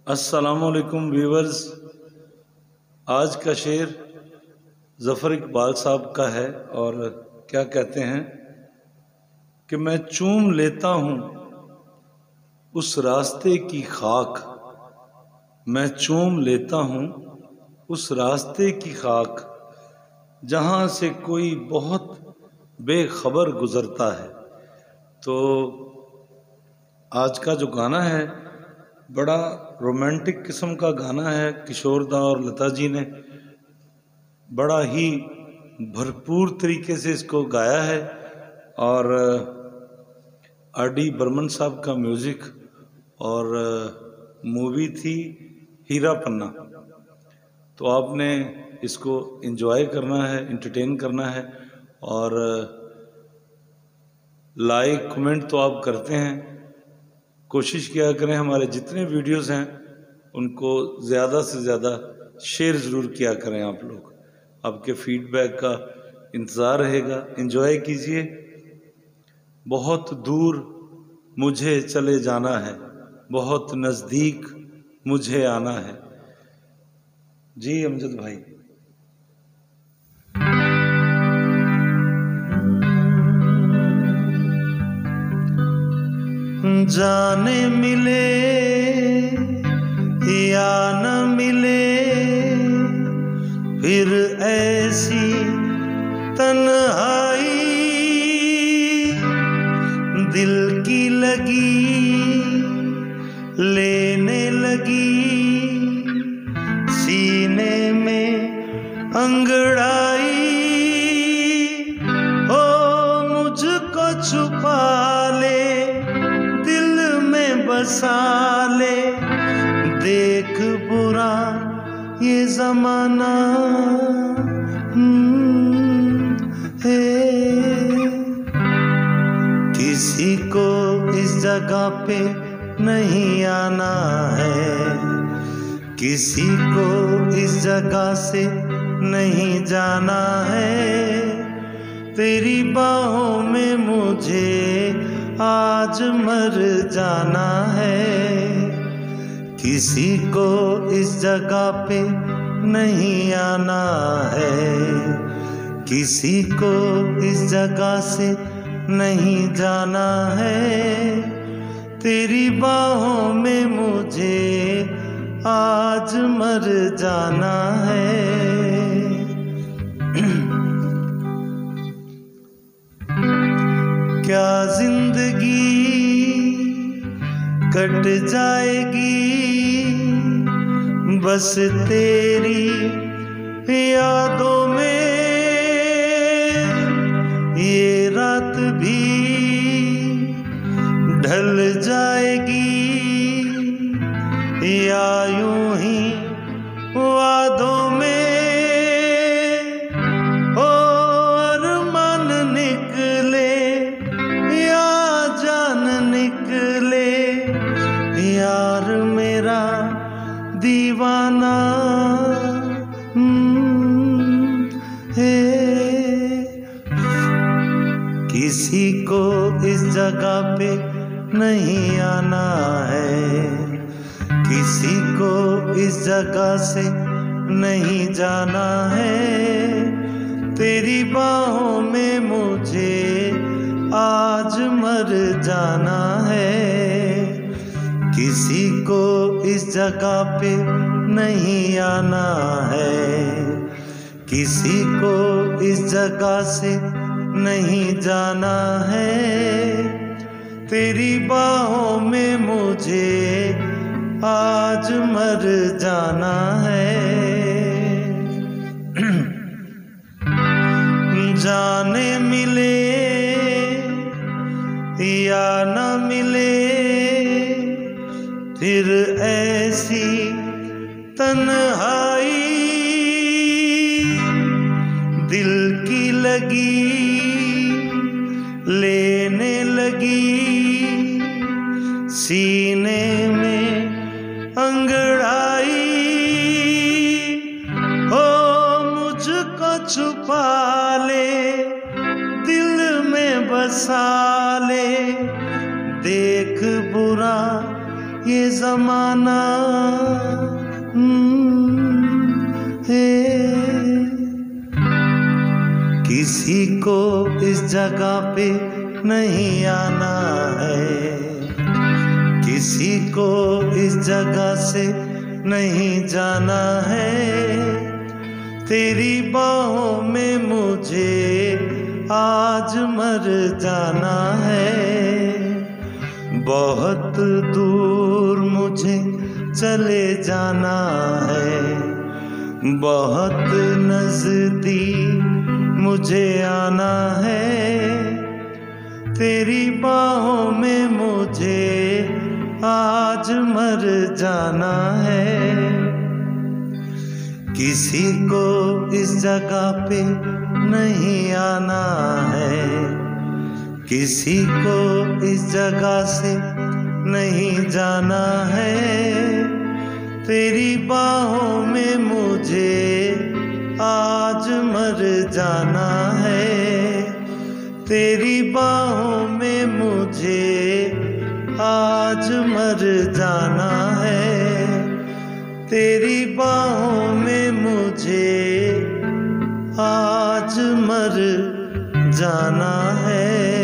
अस्सलामुअलैकुम व्यूवर्स। आज का शेर ज़फ़र इकबाल साहब का है और क्या कहते हैं कि मैं चूम लेता हूँ उस रास्ते की खाक, मैं चूम लेता हूँ उस रास्ते की खाक, जहाँ से कोई बहुत बेखबर गुज़रता है। तो आज का जो गाना है बड़ा रोमांटिक किस्म का गाना है। किशोर दा और लता जी ने बड़ा ही भरपूर तरीके से इसको गाया है और आर.डी. बर्मन साहब का म्यूज़िक और मूवी थी हीरा पन्ना। तो आपने इसको एंजॉय करना है, एंटरटेन करना है और लाइक कमेंट तो आप करते हैं। कोशिश किया करें हमारे जितने वीडियोस हैं उनको ज़्यादा से ज़्यादा शेयर ज़रूर किया करें। आप लोग, आपके फीडबैक का इंतज़ार रहेगा। एंजॉय कीजिए। बहुत दूर मुझे चले जाना है, बहुत नज़दीक मुझे आना है। जी अमजद भाई। जाने मिले या न मिले फिर ऐसी तन्हाई, दिल की लगी लेने लगी सीने में अंगड़ाई। ओ मुझको छुपा ले, बसा ले, देख बुरा ये ज़माना है। किसी को इस जगह पे नहीं आना है, किसी को इस जगह से नहीं जाना है। तेरी बाहों में मुझे आज मर जाना है। किसी को इस जगह पे नहीं आना है, किसी को इस जगह से नहीं जाना है। तेरी बाहों में मुझे आज मर जाना है। क्या जिंदगी कट जाएगी बस तेरी यादों में। ये रात भी ढल जाएगी या यूं ही वादों में। यार मेरा दीवाना है। किसी को इस जगह पे नहीं आना है, किसी को इस जगह से नहीं जाना है। तेरी बाहों में मुझे आज मर जाना है। किसी को इस जगह पे नहीं आना है, किसी को इस जगह से नहीं जाना है। तेरी बाहों में मुझे आज मर जाना है। जाने मिले या न मिले फिर ऐसी तन्हाई, दिल की लगी लेने लगी सीने में अंगड़ाई। हो मुझको छुपा ले, दिल में बसा ले, देख बुरा ये जमाना है। किसी को इस जगह पे नहीं आना है, किसी को इस जगह से नहीं जाना है। तेरी बाहों में मुझे आज मर जाना है। बहुत दूर मुझे चले जाना है, बहुत नजदीक मुझे आना है। तेरी बाहों में मुझे आज मर जाना है। किसी को इस जगह पे नहीं आना है, किसी को इस जगह से नहीं जाना है। तेरी बाहों में मुझे आज मर जाना है। तेरी बाहों में मुझे आज मर जाना है। तेरी बाहों में मुझे आज मर जाना है।